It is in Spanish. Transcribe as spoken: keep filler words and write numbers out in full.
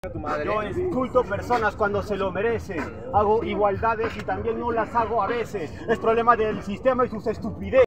Yo insulto personas cuando se lo merecen. Hago igualdades y también no las hago a veces. Es problema del sistema y sus estupideces.